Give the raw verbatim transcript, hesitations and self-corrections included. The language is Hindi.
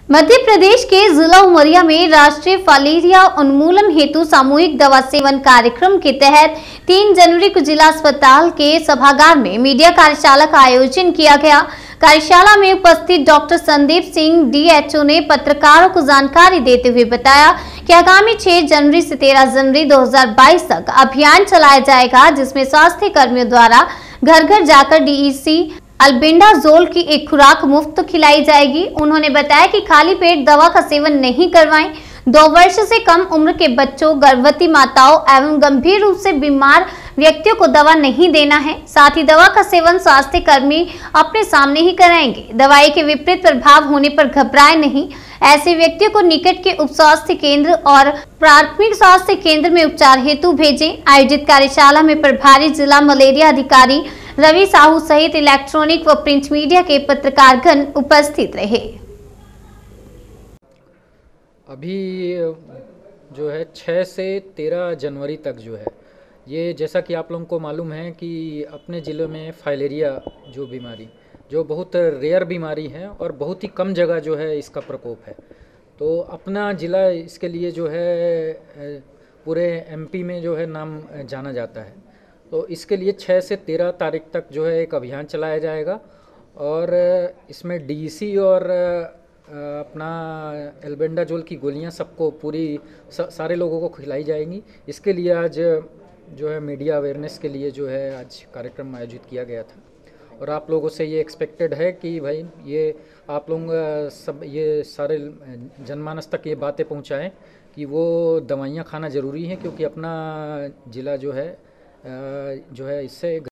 मध्य प्रदेश के जिला उमरिया में राष्ट्रीय फाइलेरिया उन्मूलन हेतु सामूहिक दवा सेवन कार्यक्रम के तहत तीन जनवरी को जिला अस्पताल के सभागार में मीडिया कार्यशाला का आयोजन किया गया। कार्यशाला में उपस्थित डॉक्टर संदीप सिंह डीएचओ ने पत्रकारों को जानकारी देते हुए बताया कि आगामी छह जनवरी से तेरह जनवरी दो हज़ार बाईस तक अभियान चलाया जाएगा, जिसमें स्वास्थ्य कर्मियों द्वारा घर घर जाकर डीईसी अल्बेंडाजोल की एक खुराक मुफ्त खिलाई जाएगी। उन्होंने बताया कि खाली पेट दवा का सेवन नहीं करवाएं। दो वर्ष से कम उम्र के बच्चों, गर्भवती माताओं एवं गंभीर रूप से बीमार व्यक्तियों को दवा नहीं देना है। साथ ही दवा का सेवन स्वास्थ्य कर्मी अपने सामने ही कराएंगे। दवाई के विपरीत प्रभाव होने पर घबराए नहीं। ऐसे व्यक्तियों को निकट के उप स्वास्थ्य केंद्र और प्राथमिक स्वास्थ्य केंद्र में उपचार हेतु भेजें। आयोजित कार्यशाला में प्रभारी जिला मलेरिया अधिकारी रवि साहू सहित इलेक्ट्रॉनिक व प्रिंट मीडिया के पत्रकारगण उपस्थित रहे। अभी जो है छह से तेरह जनवरी तक जो है ये, जैसा कि आप लोगों को मालूम है कि अपने ज़िले में फाइलेरिया जो बीमारी जो बहुत रेयर बीमारी है और बहुत ही कम जगह जो है इसका प्रकोप है, तो अपना ज़िला इसके लिए जो है पूरे एमपी में जो है नाम जाना जाता है। तो इसके लिए छह से तेरह तारीख तक जो है एक अभियान चलाया जाएगा और इसमें डीईसी और अपना एल्बेंडाजोल की गोलियां सबको पूरी सारे लोगों को खिलाई जाएंगी। इसके लिए आज जो है मीडिया अवेयरनेस के लिए जो है आज कार्यक्रम आयोजित किया गया था और आप लोगों से ये एक्सपेक्टेड है कि भाई ये आप लोग सब ये सारे जनमानस तक ये बातें पहुंचाएं कि वो दवाइयां खाना ज़रूरी है, क्योंकि अपना ज़िला जो है जो है इससे